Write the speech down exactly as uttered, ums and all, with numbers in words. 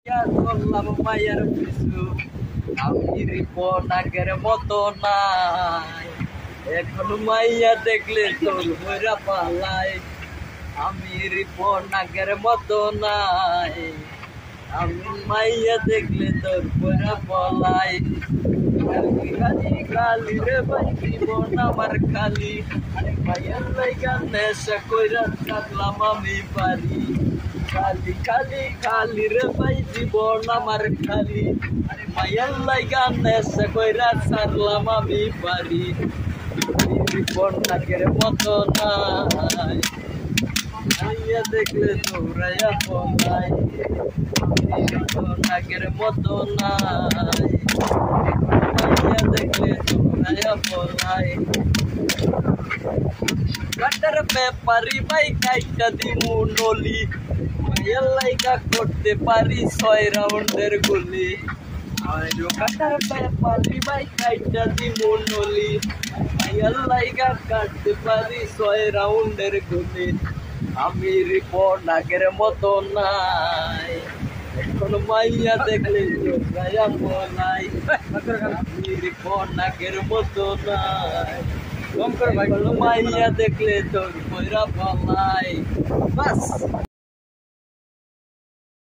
করলাম মায়ের পিছু আমি রিপন আগের মতো নাই এখন মাইয়া দেখলে তোর বইরা পালাই আমি রিপন আগের মতো নাই আমি মাইয়া দেখলে তোর বইরা পালাই খালি খালি খালি রে ভাই জীবন আমার খালি মাইয়ার লাইগা নেশা কইরা থাকলাম আমি পারি খালি খালি খালি রে ভাই জীবন আমার খালি আরে মায়ার লাইগা নেশা কইরা ছাড়লাম আমি পারি জীবন আগের মতো নাই মাইয়া দেখলে দৌড়াইয়া পলাই জীবন আগের মতো নাই মাইয়া দেখলে দৌড়াইয়া পলাই কাটার ব্যাপারি ভাই কাইটা দিমু নলি মাইয়ার লাইগা করতে পারি ছয় রাউন্ডের গুলি কাটার ব্যাপারি ভাই কাইটা দিমু নলি মাইয়ার লাইগা কাটতে পারি ছয় রাউন্ডের গুলি আমি রিপন আগের মতো নাই এখন মাইয়া দেখলে চোখায়া পলাই আমি রিপন আগের মতো নাই মাইয়া দেখলে তোর বইরা পালাই বাস।